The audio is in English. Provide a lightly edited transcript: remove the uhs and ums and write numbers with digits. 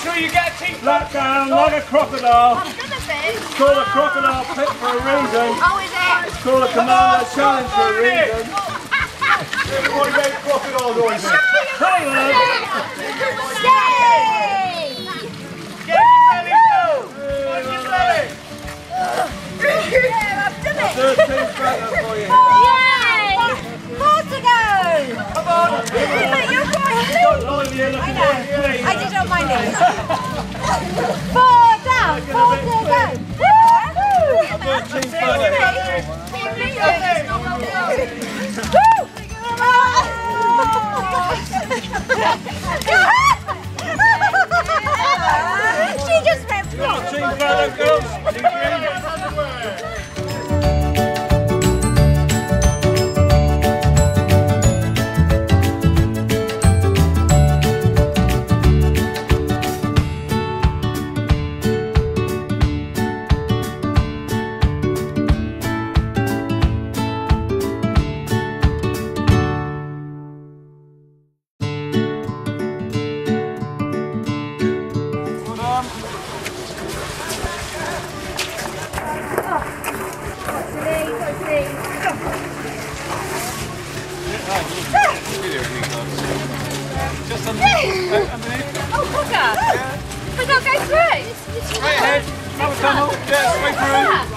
sure you get a team. Flat down like a crocodile. I'm gonna be. It's called a crocodile pit for a reason. Oh, is it? It's called a Commando challenge for a reason. Everybody make crocodile noises. Hang on. Yay! Get your belly down. On your belly. Yeah, I've done it. 13 further for you. Yay! 4 to go. Come on. But you're quite clean. I know. I did on my knees. 4 down. 4 to go. 13 further. She just went 13 further, girls. Just underneath. Oh, hooker! We don't go through! Straight ahead. Have a tunnel. Yeah, straight through.